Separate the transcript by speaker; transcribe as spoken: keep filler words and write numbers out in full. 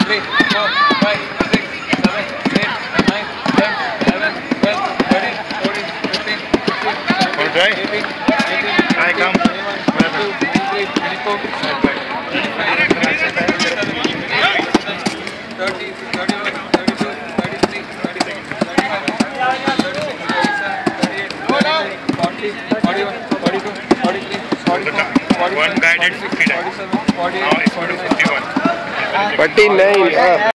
Speaker 1: three, four, five, six, seven, eight, nine, ten, eleven, twelve, thirteen, fourteen, fifteen, sixteen, seventeen, eighteen, nineteen, twenty-one, twenty-two, twenty-three, twenty-four, twenty-five, thirty, thirty-one, thirty-two, thirty-three, thirty-four, thirty-five, thirty-six, thirty-seven, thirty-eight, forty, forty-one, forty-two, forty-three, forty-four, forty-five,
Speaker 2: One guided fifty.
Speaker 1: forty-seven, forty-eight,
Speaker 2: Now it's going to fifty-one.
Speaker 3: forty-nine.